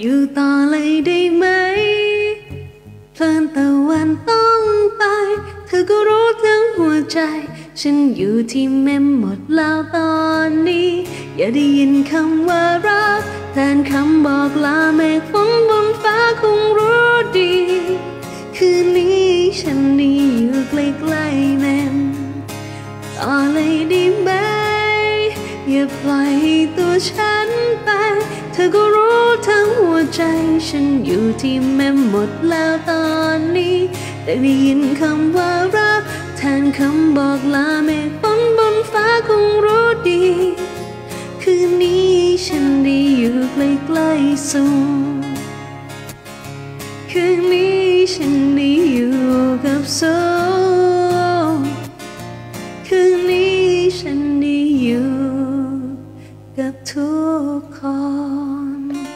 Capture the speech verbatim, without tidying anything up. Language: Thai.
อยู่ต่อเลยได้ไหมเพลินตะวันต้องไปเธอก็รู้ทั้งหัวใจฉันอยู่ที่แม่หมดแล้วตอนนี้อย่าได้ยินคำว่ารักแทนคำบอกลาเมฆฝนบนฟ้าคงรู้ดีคืนนี้ฉันนี่อยู่ใกล้ๆแม่ต่อเลยได้ไหมอย่าปล่อยตัวฉันไปเธอก็รู้ทั้งหัวใจฉันอยู่ที่แม่หมดแล้วตอนนี้แต่ได้ยินคำว่ารักแทนคำบอกลาเมฆฝนบนฟ้าคงรู้ดีคืนนี้ฉันได้อยู่ใกล้ๆสุขคืนนี้ฉันได้อยู่กับสุขคืนนี้ฉันได้อยู่กับทุกคน